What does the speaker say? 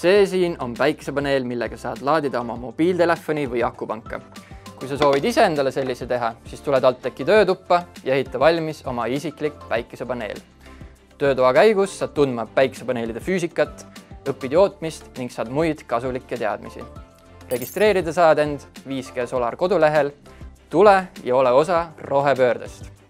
See siin on päikesepaneel, millega saad laadida oma mobiiltelefoni või akupanka. Kui sa soovid ise endale sellise teha, siis tule TalTechi töötuppa ja ehita valmis oma isiklik päikesepaneel. Töötoa käigus saad tundma päikesepaneelide füüsikat, õpid jootmist ning saad muid kasulikke teadmisi. Registreerida saad end 5G Solar kodulehel. Tule ja ole osa rohepöördest.